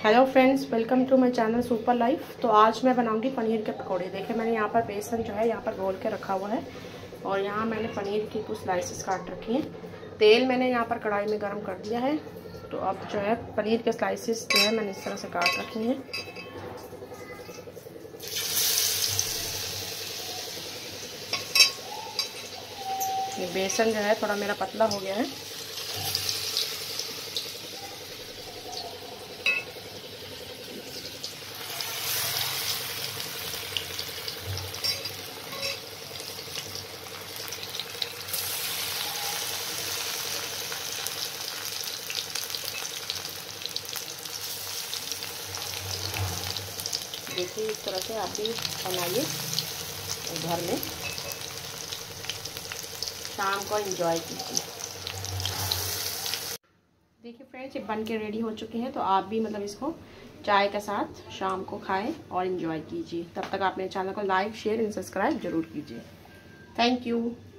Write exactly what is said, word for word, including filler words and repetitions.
Hello friends, welcome to my channel super life. तो आज मैं बनाऊंगी पनीर के पकौड़े। देखिए मैंने यहाँ पर बेसन जो है यहाँ पर घोल के रखा हुआ है और यहाँ मैंने पनीर की कुछ स्लाइसेस काट रखी हैं। तेल मैंने यहाँ पर कढ़ाई में गर्म कर दिया है। तो अब जो है पनीर के स्लाइसेस जो है मैंने इस तरह से काट रखी हैं। ये बेसन जो है थोड़ा मेरा पतला हो गया है। देखिए इस तरह से आप भी बनाइए घर में, शाम को एंजॉय कीजिए। देखिए फ्रेंड्स, ये बन के रेडी हो चुके हैं। तो आप भी मतलब इसको चाय के साथ शाम को खाएं और एंजॉय कीजिए। तब तक आप मेरे चैनल को लाइक शेयर एंड सब्सक्राइब जरूर कीजिए। Thank you.